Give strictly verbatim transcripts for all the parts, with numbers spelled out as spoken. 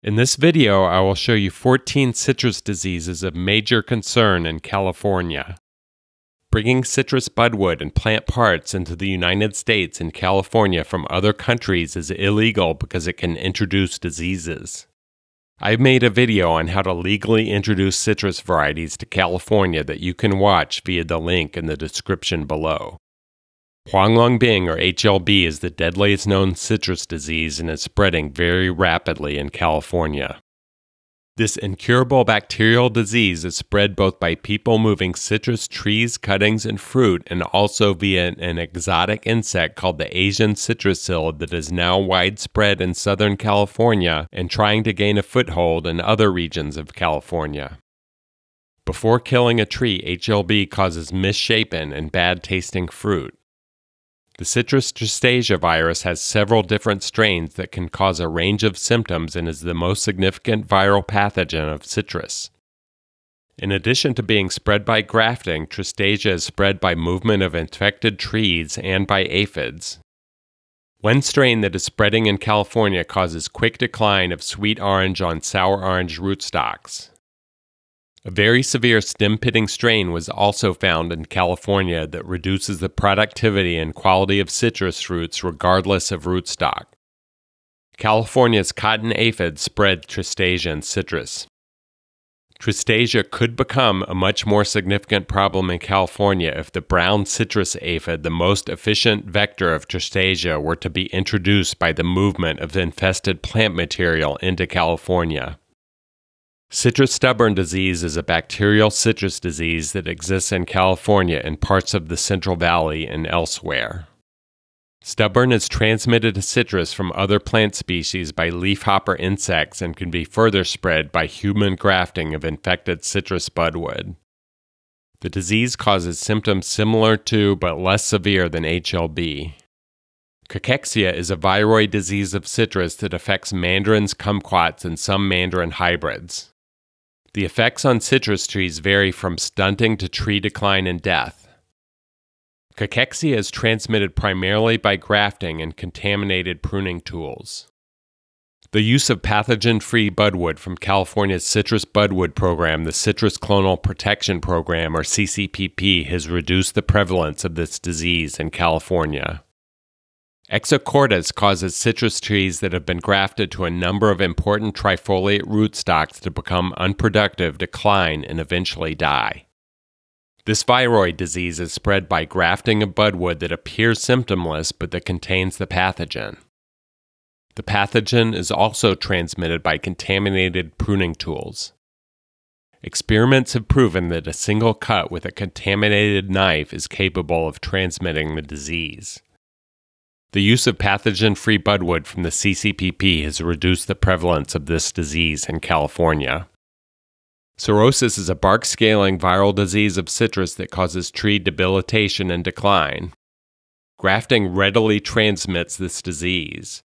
In this video, I will show you fourteen citrus diseases of major concern in California. Bringing citrus budwood and plant parts into the United States and California from other countries is illegal because it can introduce diseases. I've made a video on how to legally introduce citrus varieties to California that you can watch via the link in the description below. Huanglongbing, or H L B, is the deadliest known citrus disease and is spreading very rapidly in California. This incurable bacterial disease is spread both by people moving citrus trees, cuttings, and fruit, and also via an exotic insect called the Asian citrus psyllid that is now widespread in Southern California and trying to gain a foothold in other regions of California. Before killing a tree, H L B causes misshapen and bad-tasting fruit. The citrus Tristeza virus has several different strains that can cause a range of symptoms and is the most significant viral pathogen of citrus. In addition to being spread by grafting, Tristeza is spread by movement of infected trees and by aphids. One strain that is spreading in California causes quick decline of sweet orange on sour orange rootstocks. A very severe stem-pitting strain was also found in California that reduces the productivity and quality of citrus fruits regardless of rootstock. California's cotton aphids spread Tristeza in citrus. Tristeza could become a much more significant problem in California if the brown citrus aphid, the most efficient vector of Tristeza, were to be introduced by the movement of the infested plant material into California. Citrus stubborn disease is a bacterial citrus disease that exists in California and parts of the Central Valley and elsewhere. Stubborn is transmitted to citrus from other plant species by leafhopper insects and can be further spread by human grafting of infected citrus budwood. The disease causes symptoms similar to but less severe than H L B. Cachexia is a viroid disease of citrus that affects mandarins, kumquats, and some mandarin hybrids. The effects on citrus trees vary from stunting to tree decline and death. Cachexia is transmitted primarily by grafting and contaminated pruning tools. The use of pathogen-free budwood from California's Citrus Budwood Program, the Citrus Clonal Protection Program, or C C P P, has reduced the prevalence of this disease in California. Exocortis causes citrus trees that have been grafted to a number of important trifoliate rootstocks to become unproductive, decline, and eventually die. This viroid disease is spread by grafting of budwood that appears symptomless but that contains the pathogen. The pathogen is also transmitted by contaminated pruning tools. Experiments have proven that a single cut with a contaminated knife is capable of transmitting the disease. The use of pathogen-free budwood from the C C P P has reduced the prevalence of this disease in California. Psorosis is a bark-scaling viral disease of citrus that causes tree debilitation and decline. Grafting readily transmits this disease.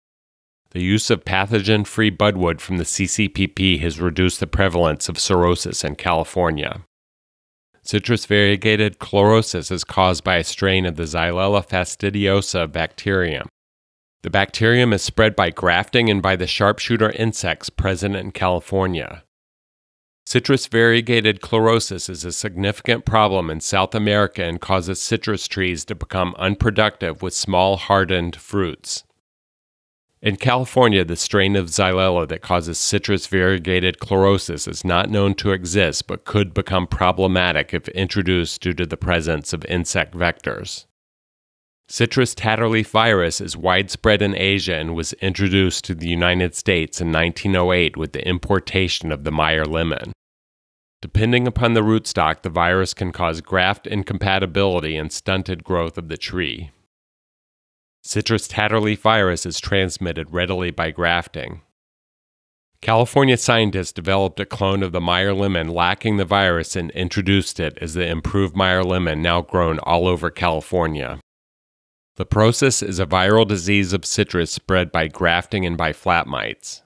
The use of pathogen-free budwood from the C C P P has reduced the prevalence of psorosis in California. Citrus variegated chlorosis is caused by a strain of the Xylella fastidiosa bacterium. The bacterium is spread by grafting and by the sharpshooter insects present in California. Citrus variegated chlorosis is a significant problem in South America and causes citrus trees to become unproductive with small hardened fruits. In California, the strain of Xylella that causes citrus variegated chlorosis is not known to exist but could become problematic if introduced due to the presence of insect vectors. Citrus tatterleaf virus is widespread in Asia and was introduced to the United States in nineteen oh eight with the importation of the Meyer lemon. Depending upon the rootstock, the virus can cause graft incompatibility and stunted growth of the tree. Citrus tatterleaf virus is transmitted readily by grafting. California scientists developed a clone of the Meyer lemon lacking the virus and introduced it as the improved Meyer lemon now grown all over California. Leprosis is a viral disease of citrus spread by grafting and by flat mites.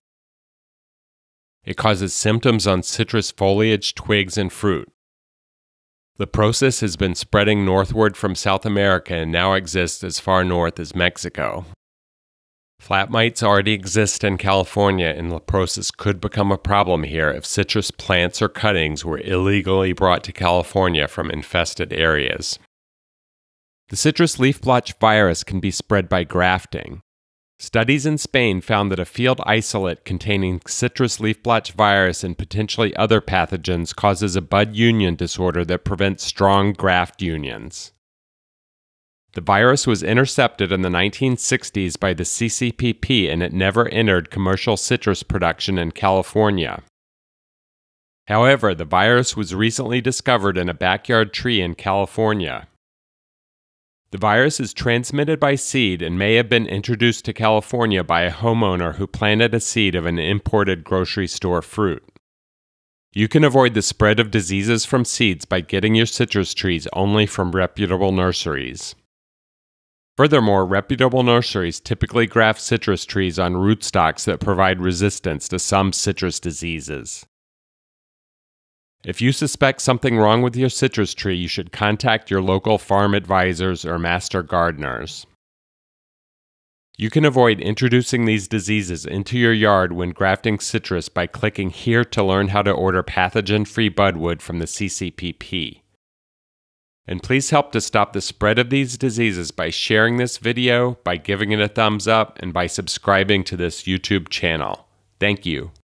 It causes symptoms on citrus foliage, twigs, and fruit. Leprosis has been spreading northward from South America and now exists as far north as Mexico. Flat mites already exist in California, and leprosis could become a problem here if citrus plants or cuttings were illegally brought to California from infested areas. The citrus leaf blotch virus can be spread by grafting. Studies in Spain found that a field isolate containing citrus leaf blotch virus and potentially other pathogens causes a bud union disorder that prevents strong graft unions. The virus was intercepted in the nineteen sixties by the C C P P, and it never entered commercial citrus production in California. However, the virus was recently discovered in a backyard tree in California. The virus is transmitted by seed and may have been introduced to California by a homeowner who planted a seed of an imported grocery store fruit. You can avoid the spread of diseases from seeds by getting your citrus trees only from reputable nurseries. Furthermore, reputable nurseries typically graft citrus trees on rootstocks that provide resistance to some citrus diseases. If you suspect something wrong with your citrus tree, you should contact your local farm advisors or master gardeners. You can avoid introducing these diseases into your yard when grafting citrus by clicking here to learn how to order pathogen-free budwood from the C C P P. And please help to stop the spread of these diseases by sharing this video, by giving it a thumbs up, and by subscribing to this YouTube channel. Thank you.